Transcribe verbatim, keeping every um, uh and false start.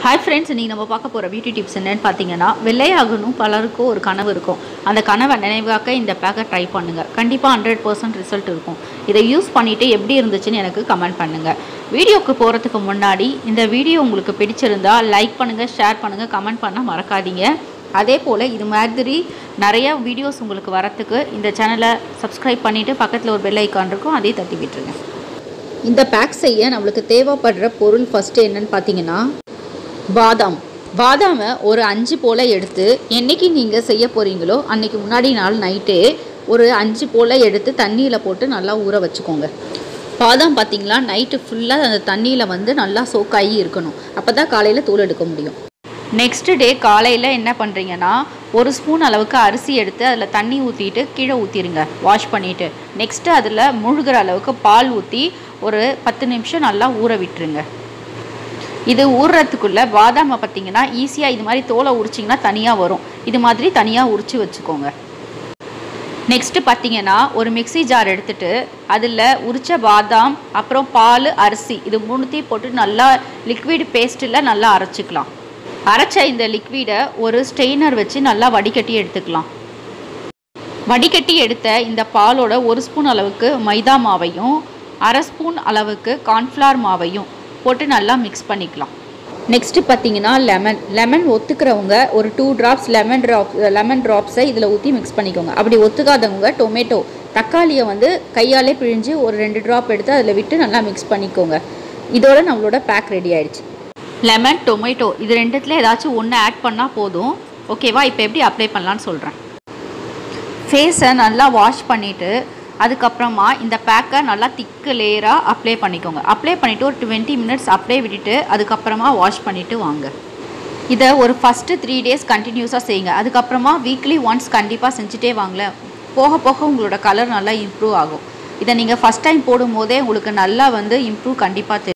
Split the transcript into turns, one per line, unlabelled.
Hi friends, இன்னைக்கு நம்ம பார்க்க போற பியூட்டி டிப்ஸ் என்னன்னு பாத்தீங்கன்னா வெள்ளையாகணும் பலருக்கு ஒரு கனவு இருக்கும். அந்த கனவை நினைவாக்க இந்த பேக்கை ட்ரை பண்ணுங்க. கண்டிப்பா ஹண்ட்ரட் பர்சன்ட் ரிசல்ட் இருக்கும். இதை யூஸ் பண்ணிட்டு எப்படி இருந்துச்சுன்னு எனக்கு கமெண்ட் பண்ணுங்க. வீடியோக்கு போறதுக்கு முன்னாடி இந்த வீடியோ உங்களுக்கு பிடிச்சிருந்தா லைக் பண்ணுங்க, ஷேர் பண்ணுங்க, கமெண்ட் பண்ண மறக்காதீங்க. அதே போல இது மாதிரி நிறைய வீடியோஸ் உங்களுக்கு வரதுக்கு இந்த சேனலை சப்ஸ்கிரைப் பண்ணிட்டு பக்கத்துல ஒரு பெல் ஐகான் இருக்கும், அதையும் தட்டி விட்டுருங்க. இந்த பேக் செய்ய நம்மளுக்கு தேவைப்படுற பொருள் ஃபர்ஸ்ட் என்னன்னு பாத்தீங்கன்னா பாதாம். பாதாமை ஒரு அஞ்சு போல் எடுத்து என்றைக்கு நீங்கள் செய்ய போகிறீங்களோ அன்றைக்கி முன்னாடி நாள் நைட்டே ஒரு அஞ்சு போல் எடுத்து தண்ணியில் போட்டு நல்லா ஊற வச்சுக்கோங்க. பாதாம் பார்த்திங்களா நைட்டு ஃபுல்லாக அந்த தண்ணியில் வந்து நல்லா சோக்காகி இருக்கணும். அப்போ தான் காலையில் தூள் எடுக்க முடியும். நெக்ஸ்ட் டே காலையில் என்ன பண்ணுறீங்கன்னா ஒரு ஸ்பூன் அளவுக்கு அரிசி எடுத்து அதில் தண்ணி ஊற்றிட்டு கீழே ஊற்றிடுங்க, வாஷ் பண்ணிவிட்டு. நெக்ஸ்ட்டு அதில் முழுகிற அளவுக்கு பால் ஊற்றி ஒரு பத்து நிமிஷம் நல்லா ஊற விட்டுருங்க. இது ஊறுறதுக்குள்ளே பாதாமை பார்த்திங்கன்னா ஈஸியாக இது மாதிரி தோலை உரிச்சிங்கன்னா தனியாக வரும். இது மாதிரி தனியாக உரித்து வச்சுக்கோங்க. நெக்ஸ்ட்டு பார்த்திங்கன்னா ஒரு மிக்சி ஜார் எடுத்துகிட்டு அதில் உரித்த பாதாம் அப்புறம் பால் அரிசி இது மூணுத்தையும் போட்டு நல்லா லிக்விட் பேஸ்ட்டில் நல்லா அரைச்சிக்கலாம். அரைச்ச இந்த லிக்விடை ஒரு ஸ்ட்ரெயினர் வச்சு நல்லா வடிகட்டி எடுத்துக்கலாம். வடிகட்டி எடுத்த இந்த பாலோட ஒரு ஸ்பூன் அளவுக்கு மைதா மாவையும் அரை ஸ்பூன் அளவுக்கு கார்ன்ஃப்ளவர் மாவையும் போட்டு நல்லா மிக்ஸ் பண்ணிக்கலாம். நெக்ஸ்ட்டு பார்த்தீங்கன்னா லெமன் லெமன் ஒத்துக்கிறவங்க ஒரு two drops lemon drop lemon ட்ராப்ஸை இதில் ஊற்றி மிக்ஸ் பண்ணிக்கோங்க. அப்படி ஒத்துக்காதவங்க டொமேட்டோ தக்காளியை வந்து கையாலே பிழிஞ்சு ஒரு ரெண்டு ட்ராப் எடுத்து அதில் விட்டு நல்லா மிக்ஸ் பண்ணிக்கோங்க. இதோட நம்மளோட பேக் ரெடி ஆயிடுச்சு. லெமன் டொமேட்டோ இது ரெண்டுத்தில் ஏதாச்சும் ஒன்று ஆட் பண்ணால் போதும். ஓகேவா? இப்போ எப்படி அப்ளை பண்ணலான்னு சொல்கிறேன். ஃபேஸை நல்லா வாஷ் பண்ணிவிட்டு அதுக்கப்புறமா இந்த பேக்கை நல்லா திக்கு லேயராக அப்ளை பண்ணிக்கோங்க. அப்ளை பண்ணிவிட்டு ஒரு டுவெண்ட்டி மினிட்ஸ் அப்படியே விட்டுட்டு அதுக்கப்புறமா வாஷ் பண்ணிவிட்டு வாங்க. இதை ஒரு ஃபஸ்ட்டு த்ரீ டேஸ் கண்டினியூஸாக செய்யுங்க. அதுக்கப்புறமா வீக்லி ஒன்ஸ் கண்டிப்பாக செஞ்சுட்டே வாங்கல. போக போக உங்களோட கலர் நல்லா இம்ப்ரூவ் ஆகும். இதை நீங்கள் ஃபஸ்ட் டைம் போடும் போதே உங்களுக்கு நல்லா வந்து இம்ப்ரூவ் கண்டிப்பாக தெரியும்.